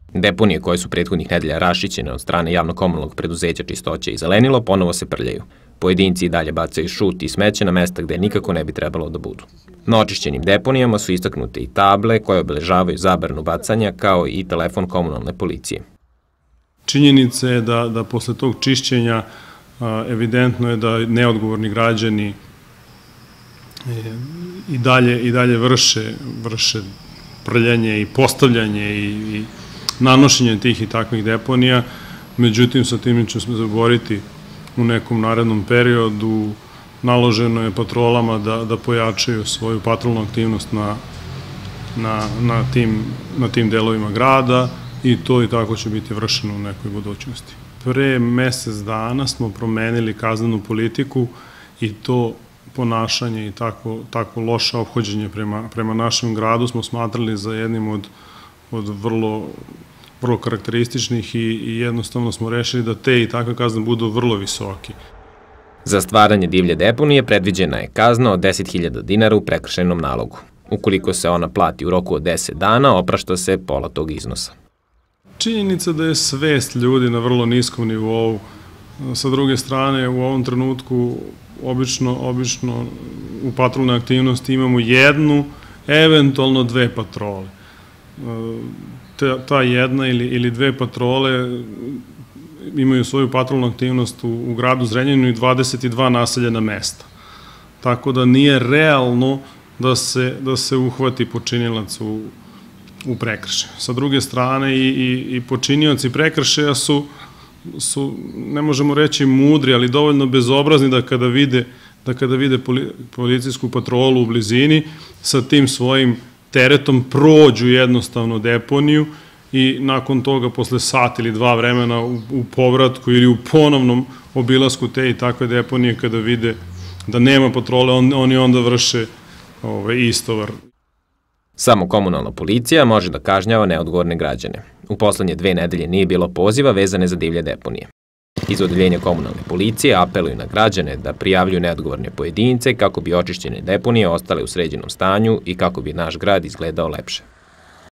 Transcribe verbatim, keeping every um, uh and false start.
Deponije koje su prethodnih nedelja raščićene od strane javno-komunalnog preduzeća Čistoća i Zelenilo ponovo se prljaju. Pojedinci i dalje bacaju šut i smeće na mesta gde nikako ne bi trebalo da budu. Na očišćenim deponijama su istaknute i table koje obeležavaju zabranu bacanja, kao i telefon komunalne policije. Činjenica je da, da posle tog čišćenja a, evidentno je da neodgovorni građani e, i dalje, i dalje vrše, vrše prljanje i postavljanje i, i nanošenje tih i takvih deponija. Međutim, sa tim ćemo se zaboriti u nekom narednom periodu. Naloženo je patrolama da, da pojačaju svoju patrolnu aktivnost na, na, na, tim, na tim delovima grada i to i tako će biti vršeno u nekoj budućnosti. Pre mesec dana smo promenili kaznenu politiku i to ponašanje i tako, tako loše ophođenje prema, prema našem gradu smo smatrali za jednim od, od vrlo, vrlo karakterističnih i, i jednostavno smo rešili da te i takve kazne budu vrlo visoke. Za stvaranje divlje deponije predviđena je kazna od deset hiljada dinara u prekršajnom nalogu. Ukoliko se ona plati u roku od deset dana, oprašta se pola tog iznosa. Činjenica da je svest ljudi na vrlo niskom nivou. Sa druge strane, u ovom trenutku obično, obično u patrolnoj aktivnosti imamo jednu, eventualno dve patrole. Ta, ta jedna ili, ili dve patrole imaju svoju patrolnu aktivnost u, u gradu Zrenjaninu i dvadeset dva naseljena mesta. Tako da nije realno da se, da se uhvati počinilac u, u prekršaju. Sa druge strane, i, i, i počinioci prekršaja su, su, ne možemo reći mudri, ali dovoljno bezobrazni da kada vide, da kada vide policijsku patrolu u blizini, sa tim svojim teretom prođu jednostavno deponiju i nakon toga, posle sat ili dva vremena u, u povratku ili u ponovnom obilasku te i takve deponije, kada vide da nema patrole, on, oni onda vrše ovaj, istovar. Samo komunalna policija može da kažnjava neodgovorne građane. U poslednje dve nedelje nije bilo poziva vezane za divlje deponije. Iz odeljenja komunalne policije apeluju na građane da prijavljuju neodgovorne pojedince kako bi očišćene deponije ostale u sređenom stanju i kako bi naš grad izgledao lepše.